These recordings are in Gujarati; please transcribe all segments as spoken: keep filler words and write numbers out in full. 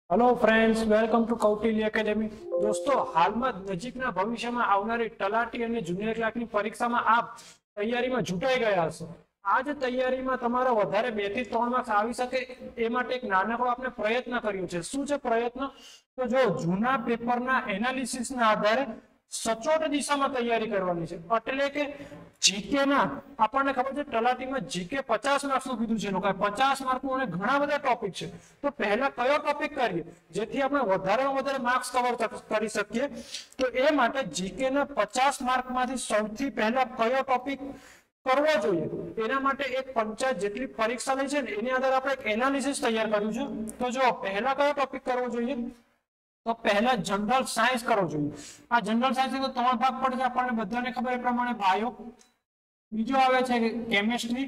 Hello friends, welcome to Kautilya Academy. दोस्तों, हाल में नजीकना भविष्य में आवनारी तलाटी और जूनियर क्लार्क की परीक्षा में आप तैयारी में जुटाई गया हशो। आज तैयारी में तमारा वधारे बे थी त्रण मार्क्स आवी सके ए माटे एक नानकड़ो आपने प्रयत्न कर्यो छे। शुं छे प्रयत्न? तो जो जूना पेपरना एनालिसिस ना आधारे सचोट दिशा में तैयारी करवानी छे। એટલે કે જીકે ના આપણને ખબર છે તલાટીમાં જીકે પચાસ માર્ક્સ નું કીધું છે લોકોએ। પચાસ માર્ક નું અને ઘણા બધા ટોપિક છે, તો પહેલા કયો ટોપિક કરીએ જેથી આપણે વધારેમાં વધારે માર્ક્સ કવર કરી શકીએ? તો એ માટે જીકે ના પચાસ માર્ક માંથી સૌથી પહેલા કયો ટોપિક કરવો જોઈએ એના માટે એક પંચાયત જેટલી પરીક્ષા લે છે ને એની આધારે આપણે એક એનાલિસિસ તૈયાર કર્યું છે। તો જો પહેલા કયો ટોપિક કરવો જોઈએ? तो पहला जनरल साइंस करो જોઈએ। આ जनरल साइंस तो ત્રણ ભાગ પડે છે, આપણને બધાને ખબર એ પ્રમાણે બાયો, બીજો આવે છે કેમિસ્ટ્રી,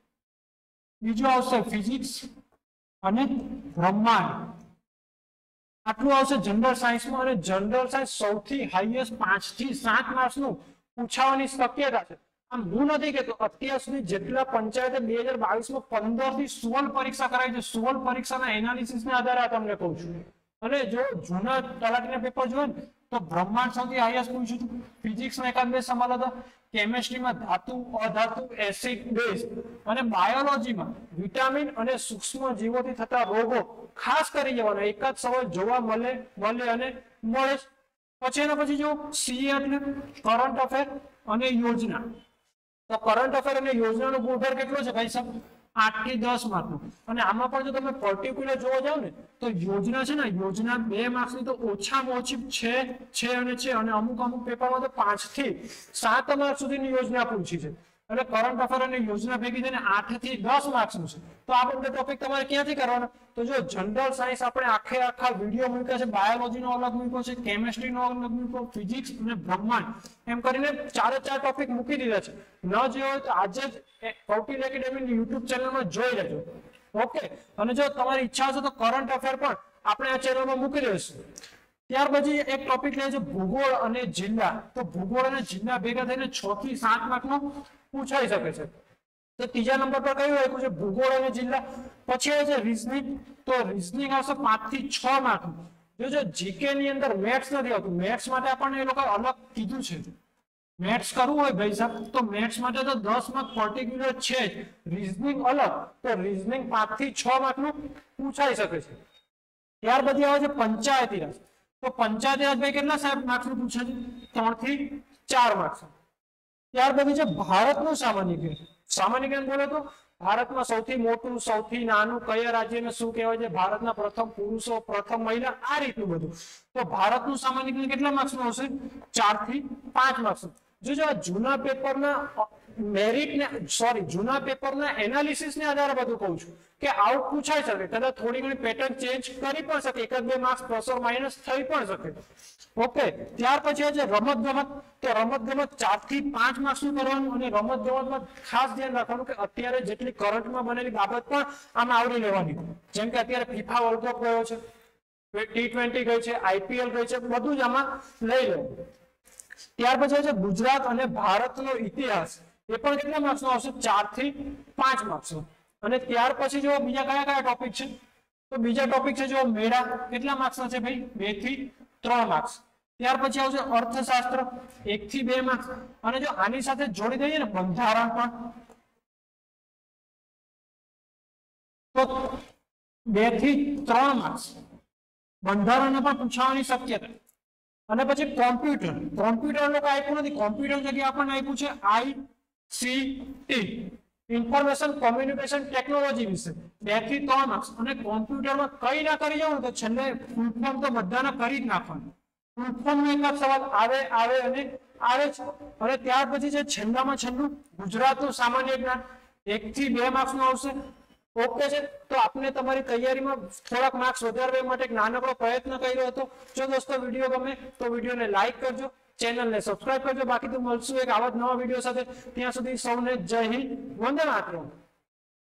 બીજો આવશે ફિઝિક્સ અને બ્રહ્માંડ। આટલું આવશે जनरल साइंस માં। અને जनरल साइंस સૌથી હાઈએસ્ટ પાંચ થી સાત માર્ક્સ નું પૂછવાની શક્યતા છે। આમ હું નથી કહેતો, અત્યાર સુધી જેટલા પંચાયતે બે હજાર બાવીસ માં પંદર થી સોળ પરીક્ષા કરાવી છે, સોળ પરીક્ષાના એનાલિસિસ ને આધારે આ તમને કહું છું। અને જો જૂના તલાટીના પેપર જોઈએ ને તો બ્રહ્માંડ સૌથી હાઈએસ્ટ પૂછ્યું હતું, ફિઝિક્સમાં એકાદ બે સવાલ હતા, કેમિસ્ટ્રીમાં ધાતુ અધાતુ એસિડ બેઝ અને બાયોલોજીમાં વિટામિન અને સૂક્ષ્મ જીવોથી થતા રોગો ખાસ કરી જવાના એકાદ સવાલ જોવા મળે મળે અને મળે। પછી એના પછી જો સીએ એટલે કરંટ અફેર અને યોજના। તો કરંટ અફેર અને યોજનાનો ગુણધર કેટલો છે ભાઈ સાહેબ? आठ થી दस मार्क नो। અને આમાં પણ જો તમે પર્ટિક્યુલર જોવા જાવ ને તો યોજના છે ને, યોજના બે માર્ક્સ ની તો ઓછામાં ઓછી છે છે અને છે અને અમુક અમુક પેપરમાં તો પાંચ થી સાત માર્ક સુધીની યોજના પૂછી છે। અને કરંટ અફેર અને યોજના ભેગી થઈને આઠ થી દસ માર્ક્સ નું છે। તો આ બધા ટોપિક તમારે ક્યાંથી કરવાના? તો જો જનરલ સાયન્સ આપણે આખે આખા વિડીયો મૂક્યા છે, બાયોલોજી નો અલગ મૂક્યો છે, કેમિસ્ટ્રી નો અલગ મૂક્યો, ફિઝિક્સ અને બ્રહ્માંડ એમ કરીને ચારે ચાર ટોપિક મૂકી દીધા છે। ન જોયો હોય તો આજે જ કૌટિલ્ય એકેડેમી યુટ્યુબ ચેનલ માં જોઈ લેજો, ઓકે। અને જો તમારી ઈચ્છા હશે તો કરંટ અફેર પણ આપણે આ ચેનલમાં મૂકી દઈશું। ત્યાર પછી એક ટોપિક લે છે ભૂગોળ અને જિલ્લા। તો ભૂગોળ અને જિલ્લા ભેગા થઈને છ થી સાત માર્ક નો પૂછાઈ શકે છે। તો ત્રીજા નંબર પર કયું આપ્યું છે? ભૂગોળ અને જિલ્લા। પછી આવે છે રીઝનિંગ। તો રીઝનિંગ આવશે પાંચ થી છ માર્ક નું। જો જો જીકે ની અંદર મેથ્સ નથી આવતું, મેથ્સ માટે આપણને એ લોકો અલગ કીધું છે। મેથ્સ કરવું હોય ભાઈ સાહેબ તો મેથ્સ માટે તો દસ માર્ક પર્ટિક્યુલર છે જ, રીઝનિંગ અલગ। તો રીઝનિંગ પાંચ થી છ માર્ક નું પૂછાઈ શકે છે। ત્યાર પછી આવે છે પંચાયતી રાજ। તો પંચાયતી રાજ ભાઈ કેટલા સાહેબ માર્ક્સ નું પૂછે છે? ત્રણ થી ચાર માર્ક્સ। ત્યાર પછી છે ભારતનું સામાન્ય જ્ઞાન। સામાન્ય જ્ઞાન બોલે તો ભારતમાં સૌથી મોટું સૌથી નાનું કયા રાજ્યને શું કહેવાય છે, ભારતના પ્રથમ પુરુષો પ્રથમ મહિલા, આ રીતનું બધું। તો ભારતનું સામાન્ય જ્ઞાન કેટલા માર્ક્સ નું હશે? ચાર થી પાંચ માર્ક્સ। જો જો જૂના પેપરના મેરિટ ને સોરી જૂના પેપરના એનાલિસિસ ને આધારે બધું કહું છું કે આવું પૂછાઈ શકે, કદાચ થોડી ઘણી પેટર્ન ચેન્જ કરી પણ શકે, એકાદ બે માર્ક્સ પ્લસ ઓર માઇનસ થઈ પણ શકે, ઓકે। ત્યાર પછી છે રમત ગમત। તો રમત ગમત ચાર થી પાંચ માર્ક્સ નું કરવાનું। અને રમત ગમતમાં ખાસ ધ્યાન રાખવાનું કે અત્યારે જેટલી કરંટમાં બનેલી બાબત પણ આમાં આવરી લેવાની। જેમ કે અત્યારે ફીફા વર્લ્ડ કપ ગયો છે, ટી ટ્વેન્ટી ગઈ છે, આઈપીએલ ગઈ છે, બધું જ આમાં લઈ લેવું। ત્યાર પછી છે ગુજરાત અને ભારતનો ઇતિહાસ। એ પણ કેટલા માર્ક્સ નો આવશે? ચાર થી પાંચ માર્ક્સ નો। અને ત્યાર પછી જો બીજા કયા કયા ટોપિક છે? તો બીજા ટોપિક છે જો મેળા। કેટલા માર્ક્સ ના છે ભાઈ? બે થી ત્રણ માર્ક્સ। ત્યાર પછી આવશે અર્થશાસ્ત્ર, એક થી બે માર્ક્સ। અને જો આની સાથે જોડી દઈએ ને બંધારણ પણ, તો બે થી ત્રણ માર્ક્સ બંધારણને પણ પૂછવાની શક્યતા। અને પછી કોમ્પ્યુટર। કોમ્પ્યુટર લોકો આપ્યું નથી, કોમ્પ્યુટર જગ્યાએ આપણને આપ્યું છે આઈસીટી, ઇન્ફોર્મેશન કોમ્યુનિકેશન ટેકનોલોજી વિશે, બે થી ત્રણ માર્ક્સ। અને કોમ્પ્યુટરમાં કઈ ના કરી જાવ તો છેલ્લે ફૂલ ફોર્મ તો બધાને કરી જ નાખવાનું। ફૂલ ફોર્મ નો એક સવાલ આવે આવે અને આવે છે। અને ત્યાર પછી છે છેલ્લામાં છેલ્લું ગુજરાતનું સામાન્ય જ્ઞાન, એક થી બે માર્ક્સ નું આવશે, ઓકે છે। તો આપણે તમારી તૈયારીમાં થોડાક માર્ક્સ વધારવા માટે એક નાનકડો પ્રયત્ન કર્યો હતો। જો દોસ્તો વિડીયો ગમે તો વિડીયોને લાઈક કરજો, ચેનલને સબસ્ક્રાઇબ કરજો। બાકી તો મળશું એક આવા જ નવા વિડીયો સાથે। ત્યાં સુધી સૌને જય હિન્દ, વંદે માતરમ।